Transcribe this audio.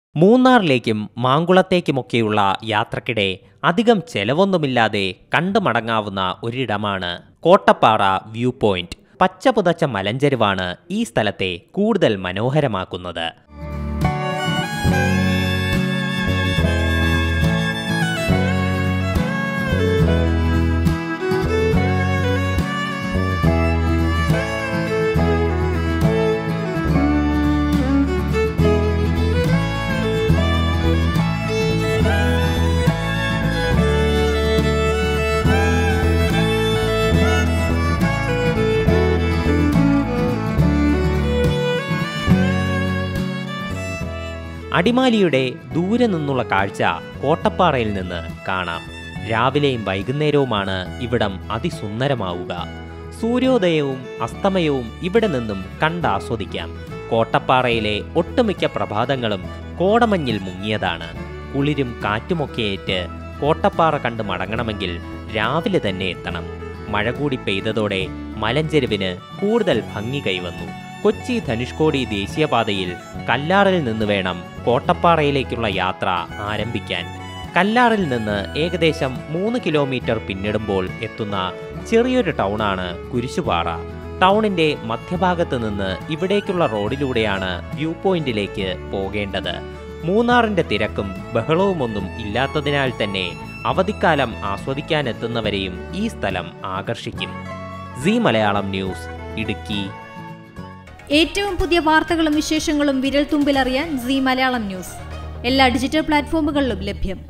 മൂന്നാറിലേക്കും മാങ്കുളത്തേക്കുമൊക്കെയുള്ള യാത്രക്കിടെ അധികം ചെലവൊന്നുമില്ലാതെ കണ്ടു മടങ്ങാവുന്ന ഒരിടമാണ് കോട്ടപ്പാറ വ്യൂ പോയിന്റ്. പച്ചപുതച്ച മലഞ്ചെരുവാണ് ഈ സ്ഥലത്തെ കൂടുതൽ മനോഹരമാക്കുന്നത്. അടിമാലിയുടെ ദൂരെ നിന്നുള്ള കാഴ്ച കോട്ടപ്പാറയിൽ നിന്ന് കാണാം. രാവിലെയും വൈകുന്നേരവുമാണ് ഇവിടം അതിസുന്ദരമാവുക. സൂര്യോദയവും അസ്തമയവും ഇവിടെ നിന്നും കണ്ടാസ്വദിക്കാം. കോട്ടപ്പാറയിലെ ഒട്ടുമിക്ക പ്രഭാതങ്ങളും കോടമഞ്ഞിൽ മുങ്ങിയതാണ്. കുളിരും കാറ്റുമൊക്കെയേറ്റ് കോട്ടപ്പാറ കണ്ട് മടങ്ങണമെങ്കിൽ രാവിലെ തന്നെ എത്തണം. മഴ കൂടി പെയ്തതോടെ മലഞ്ചെരുവിന് കൂടുതൽ ഭംഗി കൈവന്നു. കൊച്ചി ധനുഷ്കോടി ദേശീയപാതയിൽ കല്ലാറിൽ നിന്ന് വേണം കോട്ടപ്പാറയിലേക്കുള്ള യാത്ര ആരംഭിക്കാൻ. കല്ലാറിൽ നിന്ന് ഏകദേശം 3 കിലോമീറ്റർ പിന്നിടുമ്പോൾ എത്തുന്ന ചെറിയൊരു ടൗണാണ് കുരിശുപാറ. ടൗണിന്റെ മധ്യഭാഗത്ത് നിന്ന് ഇവിടേക്കുള്ള റോഡിലൂടെയാണ് വ്യൂ പോയിന്റിലേക്ക് പോകേണ്ടത്. മൂന്നാറിന്റെ തിരക്കും ബഹളവുമൊന്നും ഇല്ലാത്തതിനാൽ തന്നെ അവധിക്കാലം ആസ്വദിക്കാനെത്തുന്നവരെയും ഈ സ്ഥലം ആകർഷിക്കും. Zee Malayalam news, Idukki. ഏറ്റവും പുതിയ വാർത്തകളും വിശേഷങ്ങളും വിരൽ തുമ്പിലറിയാൻ സീ മലയാളം ന്യൂസ് എല്ലാ ഡിജിറ്റൽ പ്ലാറ്റ്ഫോമുകളിലും ലഭ്യം.